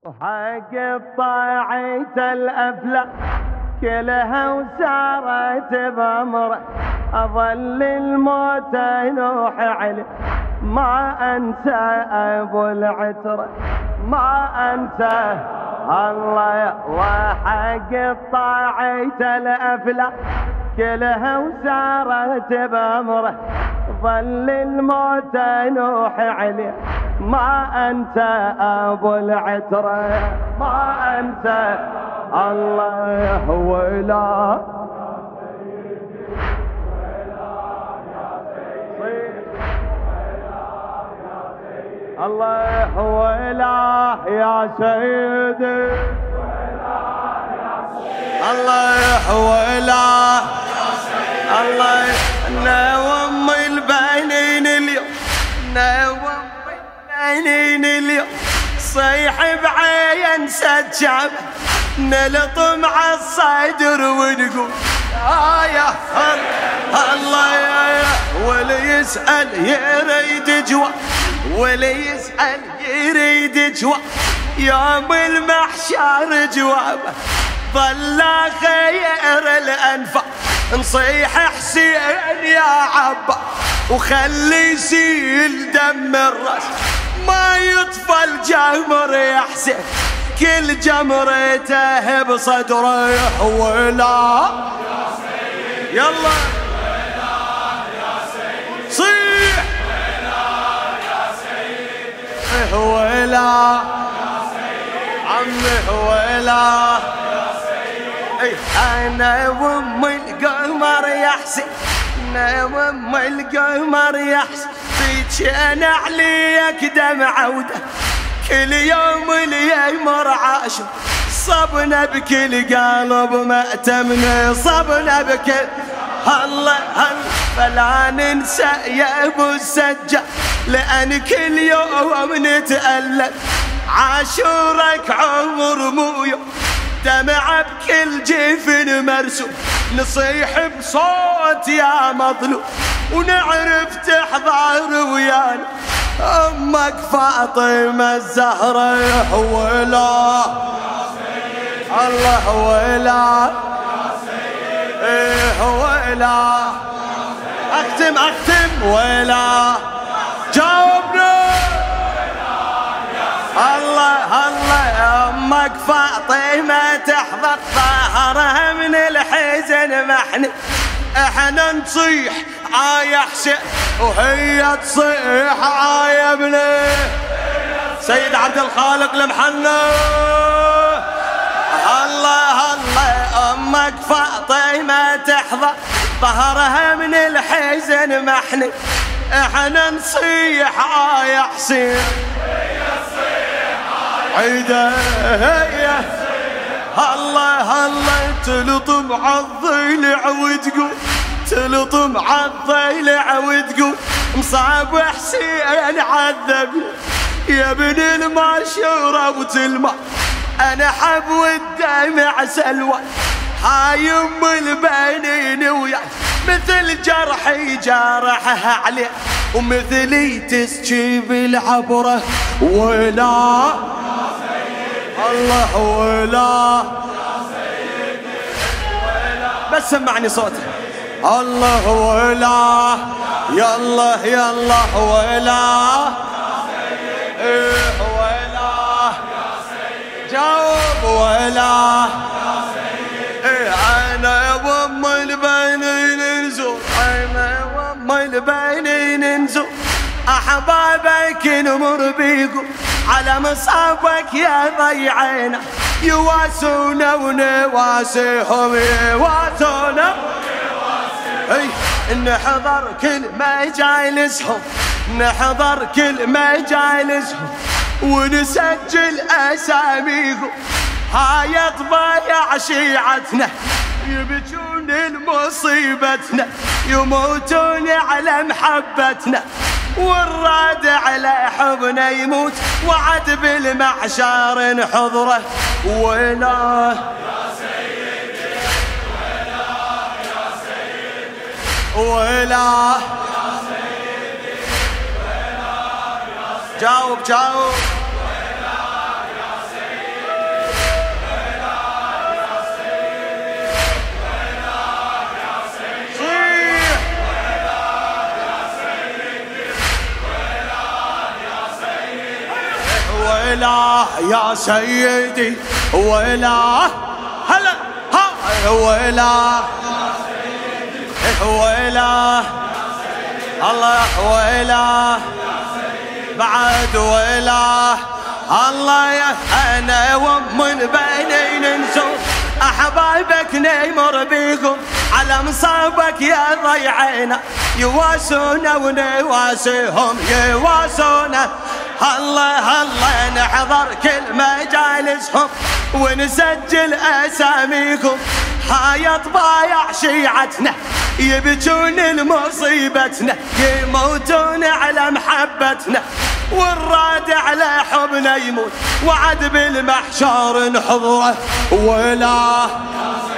حق طاعت الأفلام كلها وسارت بأمره، أظل الموت نوح علي ما أنسى أبو العترة، ما أنسى الله. وحق طاعت الأفلام كلها وسارت بأمره، ظل الموت نوح علي ما أنسى أبو العترة، ما أنسى الله. ولا الله ولا يا سيدي، الله ولا الله. نوم البنين اليوم، نوم البنين اليوم، صيح بعين سجاب نلطم عالصدر ونقول يا الله يا واللي يسأل يريد جواب، واللي يسأل يريد جواب، يوم المحشر جوابه ظل خير الأنفاق. نصيح حسين يا عبا وخلي يسيل دم الراس، ما يطفى الجمر يا حسين كل جمرته بصدره. ولا يلا صيح ولا عمي ولا أنا وأم القمر يا حسين، أنا وأم القمر يا حسين، فيك أنا عليك دمعة وده كل يوم اليمر عاشر، صبنا بكل قلب مأتمنا، صبنا بكل الله فلا ننسى يا أبو السجاد، لأن كل يوم نتألم عاشورك عمر مو يوم، دمع بكل جفن مرسوم، نصيح بصوت يا مظلوم ونعرف تحضر ويانا أمك فاطمة الزهرة. ولا الله ولا ولا أختم ولا جاوبنا الله الله. أمك فاطمة تحضر ظهرها من الحزن محني، احنا نصيح عايا حسين وهي تصيح عايا ابني. سيد عبد الخالق المحنى الله الله. أمك فاطمة تحضر ظهرها من الحزن محني، احنا نصيح عايا حسين عيده هي الله الله. تلطم عالضلع وتقول، تلطم عالضلع وتقول مصاب حسين عذبني يا ابن المعشورة وتلمع، انا حب والدمع سلوى هاي ام البنين وياي مثل جرحي جارحها عليه ومثلي تسجي بالعبره. ولا الله ولا بس سمعني صوتي الله ولا يلا يلا ولا ولا جاوب ولا انا وام البنين نزور، انا وام البنين نزور احبابك نمر بيكم على مصابك يا ضيعنا، يواسونا ونواسيهم يواسونا نحضر كل مجالسهم، نحضر كل مجالسهم ونسجل اساميهم، هاي ضبايع شيعتنا يبكون لمصيبتنا، يموتون على محبتنا، والراد على حبنا يموت وعد بالمعشار نحضره. ولا يا سيدي ولا يا سيدي ولا يا سيدي ولا يا سيدي جاوب ولا يا سيدي ولا يا سيدي ولا هلا ها ولا ولا الله ولا بعد ولا الله يا انا ومن بيني ننسوا احبابك نمر بيكم على مصابك يا ضيعنا يواسونا ونواسيهم يواسونا الله الله نحضر كل مجالسهم ونسجل اساميكم هاي طبايع شيعتنا يبكون لمصيبتنا يموتون على محبتنا والراد على حبنا يموت وعد بالمحشر نحضره ولا